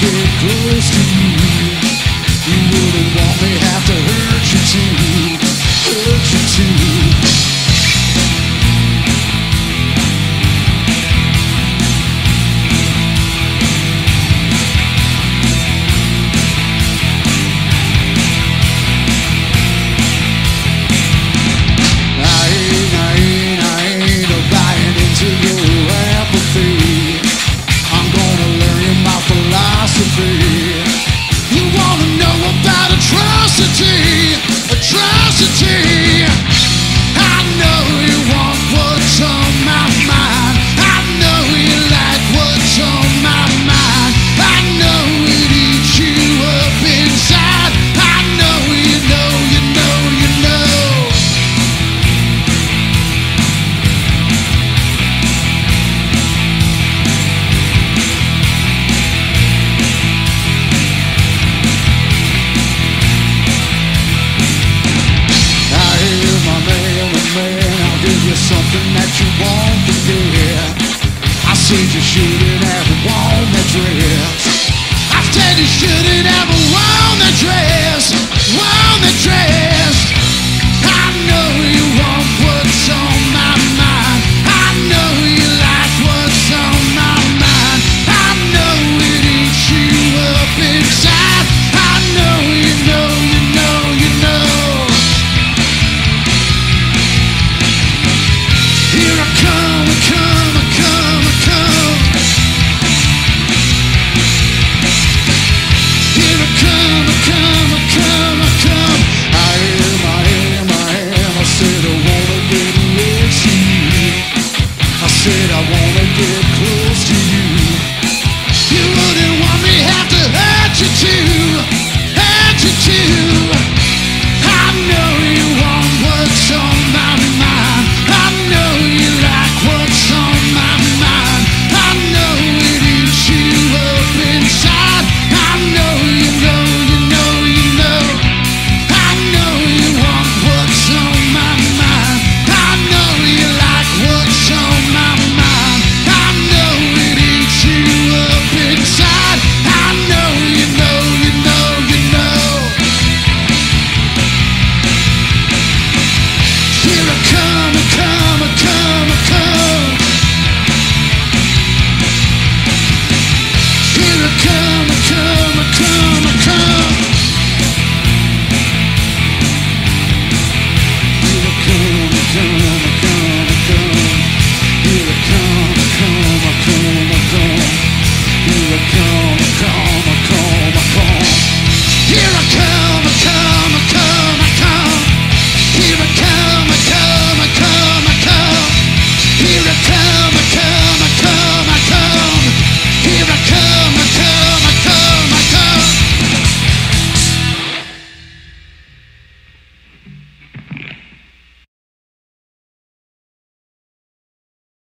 get close to you. You wouldn't want me have to hurt you too, hurt you too. You wanna know about atrocity, atrocity. I know you want what's on my mind. I know you like what's on my mind. I know it eats you up inside. I know you know, you know, you know. Something that you won't forget. I said you shouldn't have worn that dress. I said you shouldn't have worn that dress, worn that dress. I know you want what's on my mind. I know you like what's on my mind. I know it eats you up inside. I know you know, you know, you know. Here I come, I come, I come, I come. Here I come, I come, I come, I come. I am, I am, I am. I said I wanna get next to you. I said I wanna get close to you. You wouldn't want me have to hurt you too, hurt you too.